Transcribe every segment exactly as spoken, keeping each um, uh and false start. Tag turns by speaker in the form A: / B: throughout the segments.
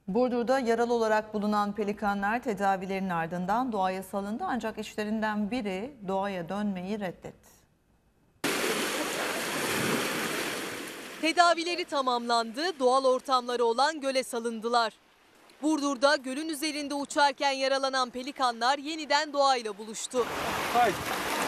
A: Burdur'da yaralı olarak bulunan pelikanlar tedavilerin ardından doğaya salındı ancak işlerinden biri doğaya dönmeyi reddetti.
B: Tedavileri tamamlandı, doğal ortamları olan göle salındılar. Burdur'da gölün üzerinde uçarken yaralanan pelikanlar yeniden doğayla buluştu.
C: Haydi.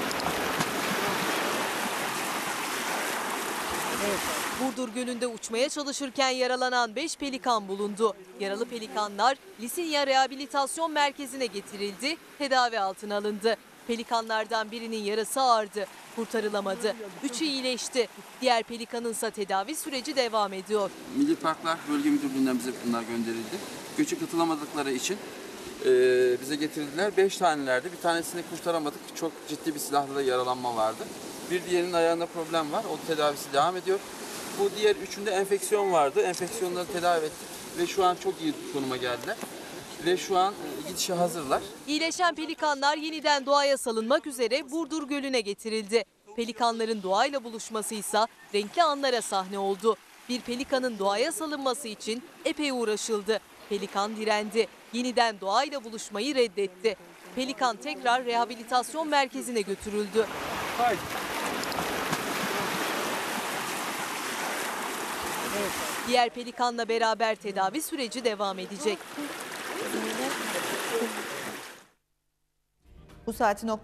B: Burdur Gölü'nde uçmaya çalışırken yaralanan beş pelikan bulundu. Yaralı pelikanlar Lisinya Rehabilitasyon Merkezi'ne getirildi, tedavi altına alındı. Pelikanlardan birinin yarası ağırdı, kurtarılamadı. Üçü iyileşti. Diğer pelikanınsa tedavi süreci devam ediyor.
D: Milli Parklar Bölge Müdürlüğü'nden bize bunlar gönderildi. Göçe katılamadıkları için e, bize getirildiler. Beş tanelerdi. Bir tanesini kurtaramadık. Çok ciddi bir silahla da yaralanma vardı. Bir diğerinin ayağında problem var. O tedavisi devam ediyor. Bu diğer üçünde enfeksiyon vardı. Enfeksiyonları tedavi ettik ve şu an çok iyi konuma geldiler. Ve şu an e, gidişe hazırlar.
B: İyileşen pelikanlar yeniden doğaya salınmak üzere Burdur Gölü'ne getirildi. Pelikanların doğayla buluşması ise renkli anlara sahne oldu. Bir pelikanın doğaya salınması için epey uğraşıldı. Pelikan direndi. Yeniden doğayla buluşmayı reddetti. Pelikan tekrar rehabilitasyon merkezine götürüldü.
C: Haydi.
B: Diğer pelikanla beraber tedavi süreci devam edecek.
A: Bu saati